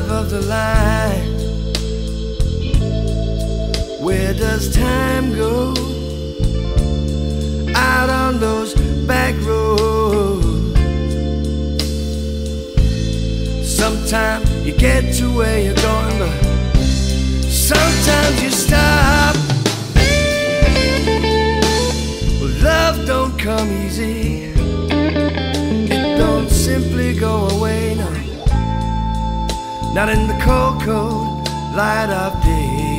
above the line. Where does time go? Out on those back roads. Sometimes you get to where you're going, but sometimes you stop. Well, love don't come easy. It don't simply go away, no. Not in the cold, cold light of day.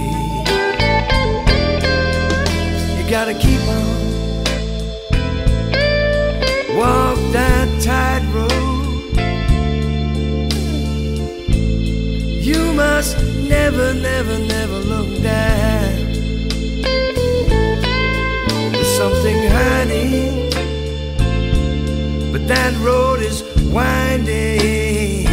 You gotta keep on, walk that tightrope. You must never, never, never look down. There's something hiding, but that road is winding.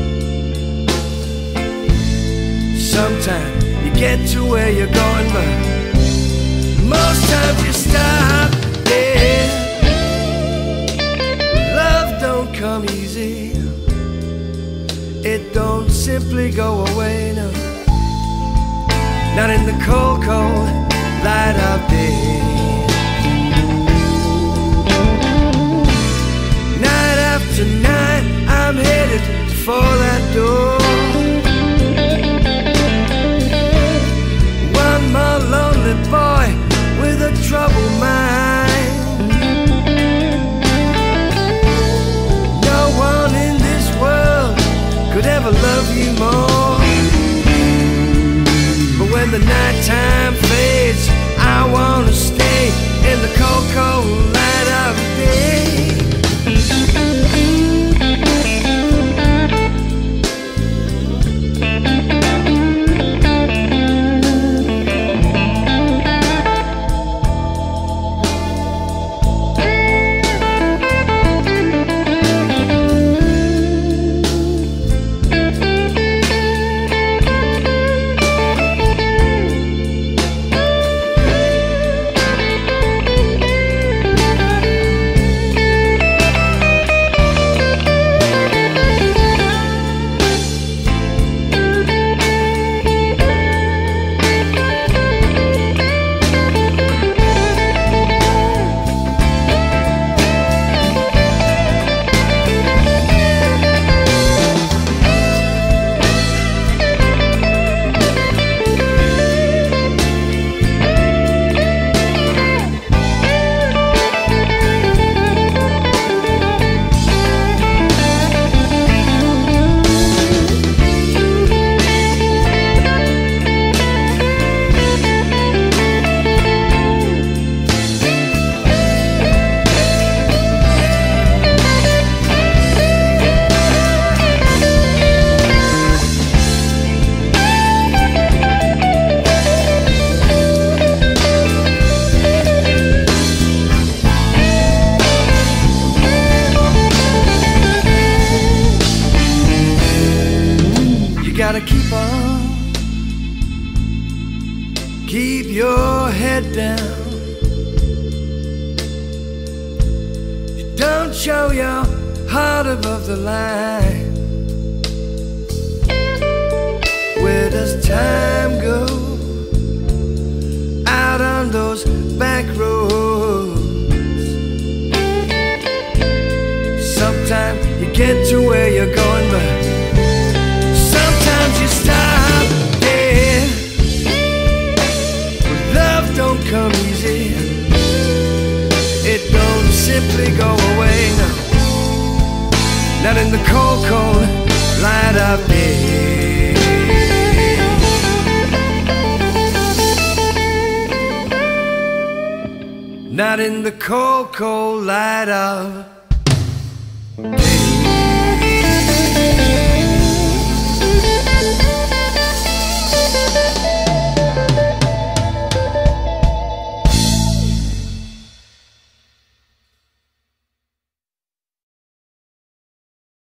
Sometimes you get to where you're going, but most times you stop. Yeah. Love don't come easy. It don't simply go away, no. Not in the cold, cold light of day. Night after night, I'm headed for that door. One more lonely boy with a troubled mind. No one in this world could ever love you more. But when the nighttime fades, I wanna stay in the cold, cold light of day. Gotta keep on, keep your head down. You don't show your heart above the line. Where does time go? Out on those back roads. Sometimes you get to where you're going, but you stop, yeah. Love don't come easy. It don't simply go away, no. Not in the cold, cold light of day. Not in the cold, cold light of day.